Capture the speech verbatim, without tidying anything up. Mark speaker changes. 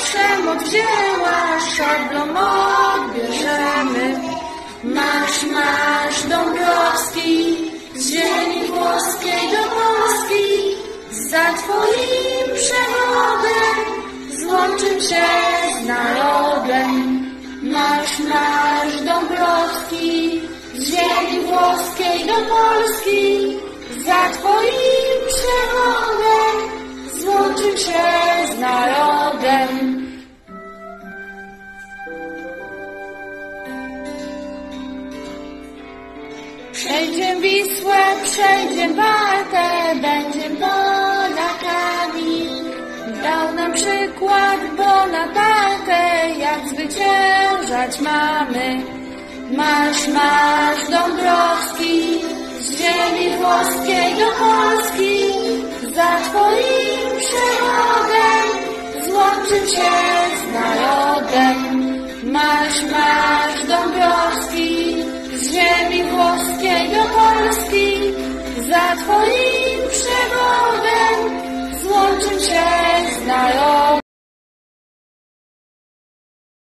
Speaker 1: przemoc wzięła, szablą odbierzemy. Marsz, marsz Dąbrowski, z ziemi włoskiej do Polski, za twoim przewodem złączyć się z narodem. Marsz, marsz Dąbrowski, z ziemi włoskiej do Polski, za twoim przewodem złączyć się z narodem. Przejdziem Wisłę, przejdziem Baltę, będziem Polakami. Dał nam przykład Bonaparte, jak zwyciężać mamy. Marsz, marsz Dąbrowski, z ziemi włoskiej do Polski, za twoim przewodem złączyć się z narodem. Marsz, marsz Dąbrowski, z ziemi włoskiej do Polski, za twoim